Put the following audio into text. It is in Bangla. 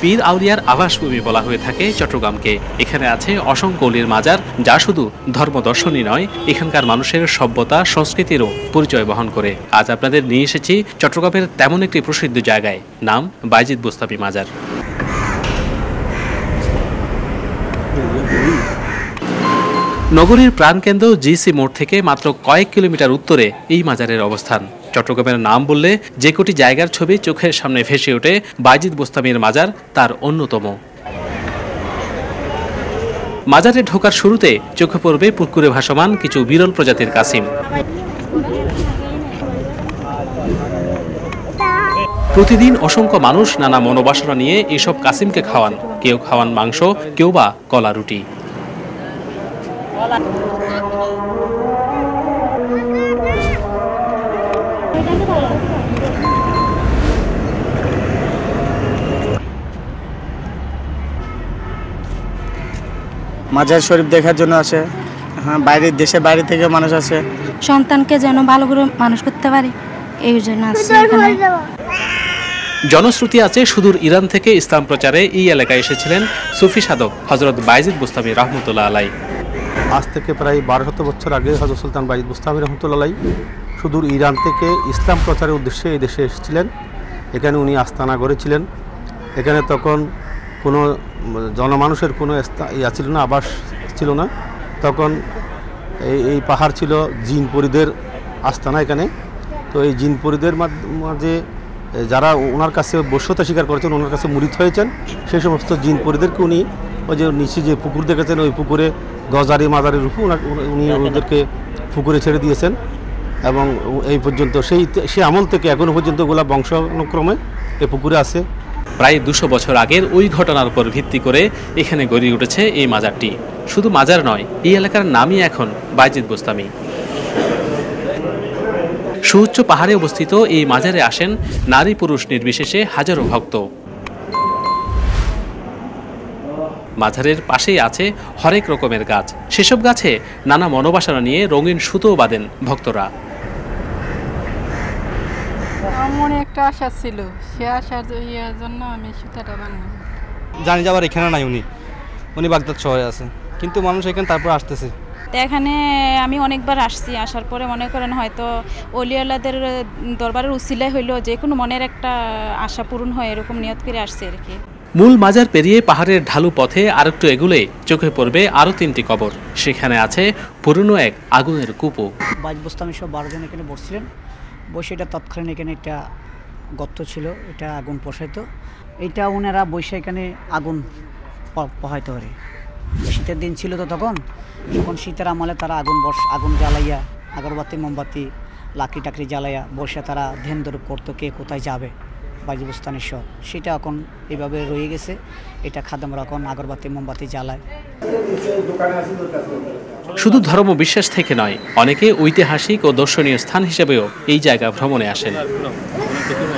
পীর আউলিয়ার আবাসভূমি বলা হয়ে থাকে চট্টগ্রামকে। এখানে আছে অসংখ্য অলির মাজার, যা শুধু ধর্মদর্শনই নয়, এখানকার মানুষের সভ্যতা সংস্কৃতিরও পরিচয় বহন করে। আজ আপনাদের নিয়ে এসেছি চট্টগ্রামের তেমন একটি প্রসিদ্ধ জায়গায়, নাম বাইজিদ বোস্তামি মাজার। নগরীর প্রাণকেন্দ্র জিসি মোড় থেকে মাত্র কয়েক কিলোমিটার উত্তরে এই মাজারের অবস্থান। চট্টগ্রামের নাম বললে যে কোটি জায়গার ছবি চোখের সামনে ভেসে ওঠে, বাইজিদ বোস্তামির মাজার তার অন্যতম। মাজারে ঢোকার শুরুতে চোখে পড়বে পুকুরে ভাসমান কিছু বিরল প্রজাতির কাসিম। প্রতিদিন অসংখ্য মানুষ নানা মনোবাসনা নিয়ে এসব কাসিমকে খাওয়ান। কেউ খাওয়ান মাংস, কেউ বা কলা রুটি। মাজার শরীফ দেখার জন্য আসে, হ্যাঁ, বাইরের দেশে বাইরে থেকে মানুষ আসে। সন্তানকে যেন ভালো করে মানুষ করতে পারি, এই জন্য আসছে এখানে। জনশ্রুতি আছে সুদূর ইরান থেকে ইসলাম প্রচারে এই এলাকায় এসেছিলেন সুফি সাধক হযরত বাইজিদ বোস্তামি রহমতুল্লাহ আলাই। আজ থেকে প্রায় 1200 বছর আগে হযরত সুলতান বাইজিদ বোস্তামি রহমতুল্লাহ আলাই সুদূর ইরান থেকে ইসলাম প্রচারের উদ্দেশ্যে এই দেশে এসেছিলেন। এখানে উনি আস্তানা গড়েছিলেন। এখানে তখন কোনো জনমানুষের কোনো ছিল না, আবাস ছিল না। তখন এই পাহাড় ছিল জিনপরিদের আস্তানা এখানে। তো এই জিনপরিদের মাঝে যারা ওনার কাছে বশ্যতা স্বীকার করেছেন, ওনার কাছে মুরিদ হয়েছেন, সেই সমস্ত জিনপরিদেরকে উনি ওই যে নিচে যে পুকুর দেখেছেন, ওই পুকুরে গজারি মাজারের রূপে উনি ওদেরকে পুকুরে ছেড়ে দিয়েছেন। এবং এই পর্যন্ত সেই আমল থেকে এখনও পর্যন্ত ওগুলা বংশানুক্রমে এই পুকুরে আছে। প্রায় 200 বছর আগের ওই ঘটনার উপর ভিত্তি করে এখানে গড়ে উঠেছে এই মাজারটি। শুধু মাজার নয়, এই এলাকার নামই এখন বাইজিদ বোস্তামি। সুউচ্চ পাহাড়ে অবস্থিত এই মাজারে আসেন নারী পুরুষ নির্বিশেষে হাজারো ভক্ত। মাজারের পাশেই আছে হরেক রকমের গাছ। সেসব গাছে নানা মনোবাসনা নিয়ে রঙিন সুতো বাঁধেন ভক্তরা। মনে একটা আশা ছিল, সে আশার জন্য আমি সুতাটা বানালাম। জানি যাবার এখানে নাই, উনি বাগদাদ শহরে আছে, কিন্তু মানুষ এখানে তারপর আসতেছে। এখানে আমি অনেকবার আসছি, আসার পরে মনে করেন হয়তো অলিয়ালাদের দরবারের উসিলায় হইলো যে কোনো মনের একটা আশা পূরণ হয়, এরকম নিয়ত করে আসছে আর কি। মূল মাজার পেরিয়ে পাহাড়ের ঢালু পথে আরেকটু এগুলে চোখে পড়বে আরও 3টি কবর। সেখানে আছে পুরনো এক আগুনের কূপও। বাইজিদ বোস্তামি সব 12 জন এখানে বসছিলেন। বসে এটা তৎকালীন এখানে একটা গর্ত ছিল, এটা আগুন পোষাইতো। এইটা ওনারা বসে এখানে আগুন পোহাইতে পারে। শীতের দিন ছিল তো তখন শীতের আমলে তারা আগুন জ্বালাইয়া, আগরবাতি মোমবাতি লাকড়ি টাকড়ি জ্বালাইয়া বসে তারা ধ্যান দরুপ করতো কে কোথায় যাবে বাইজিদ বোস্তামির সব। সেটা এখন এইভাবে রয়ে গেছে। এটা খাদেমরা এখন আগরবাতি মোমবাতি জ্বালায়। শুধু ধর্ম বিশ্বাস থেকে নয়, অনেকে ঐতিহাসিক ও দর্শনীয় স্থান হিসেবেও এই জায়গা ভ্রমণে আসেন।